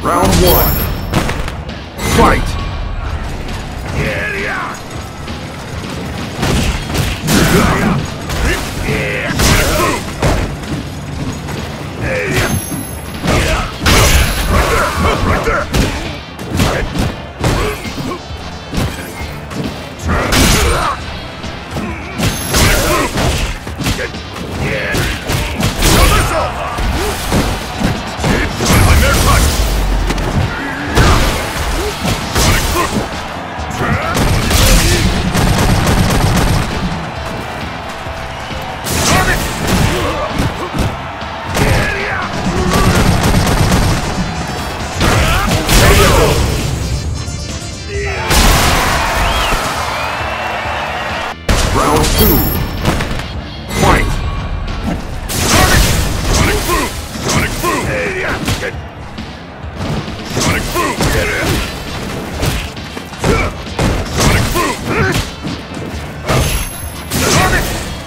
Round one. Fight! Right there! Round two. Fight! Sonic boom! Sonic boom! Sonic boom! Get it! Sonic boom! Sonic!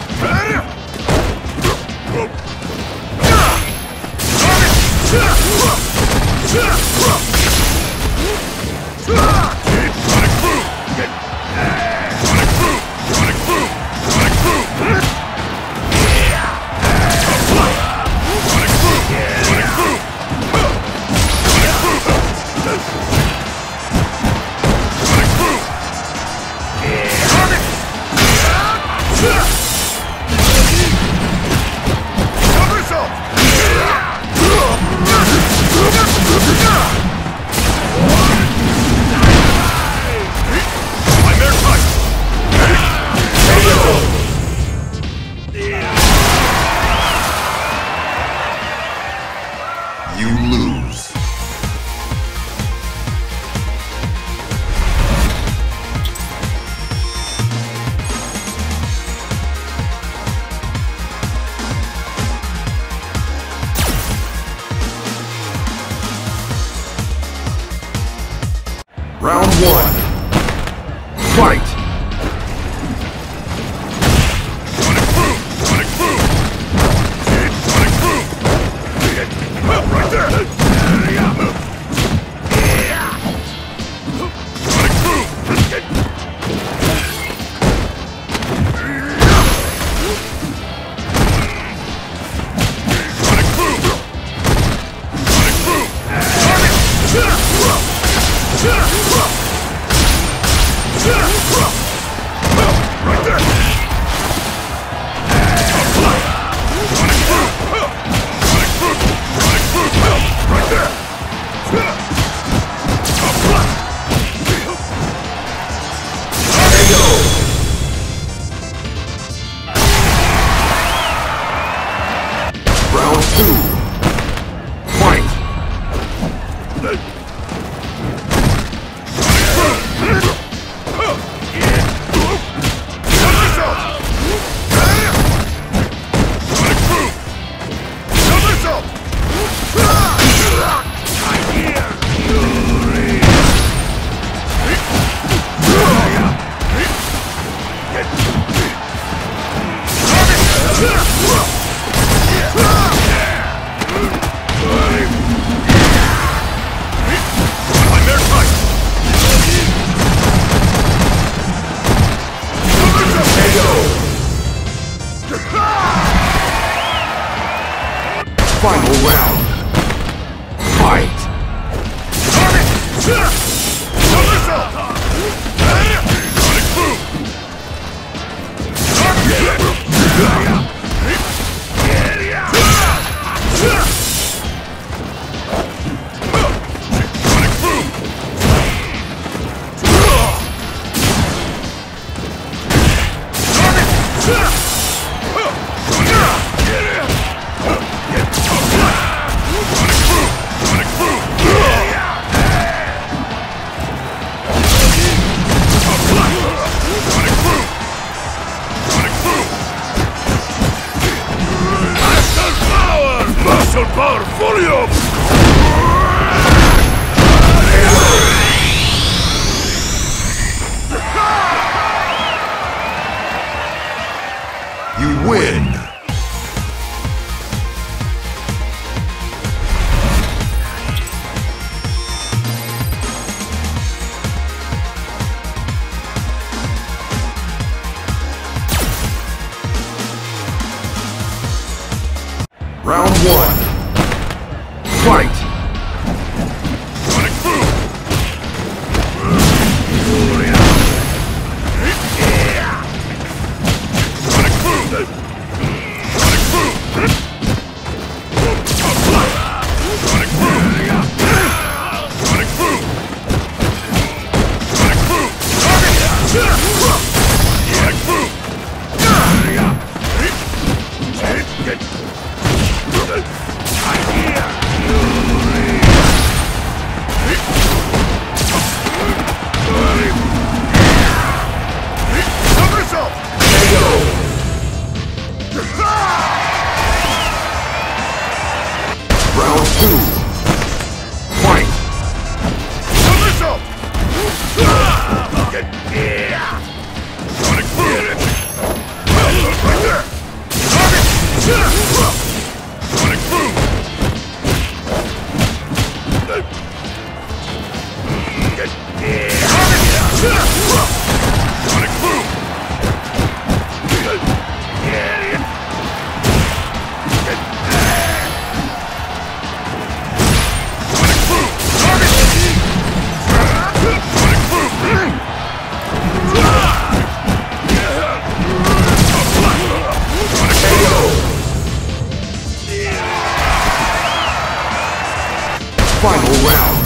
You lose. Round one. Fight! Sonic boom! Sonic boom! Sonic boom! Right there! Sonic boom! Sonic boom! Sonic boom! Right there! Sonic boom! Sonic boom! Sonic boom! Right there! Round two. Fight! Final round. Fight! Sonic boom! Muscle power volume! You win! Fight! Sonic boom! Sonic boom! Sonic boom! Sonic boom! Sonic boom! Sonic boom! Sonic boom! Somersault! Round 2. Fight! Somersault! Sonic boom! Right there! Sonic boom! Sonic boom! Sonic boom! Sonic boom! Final round.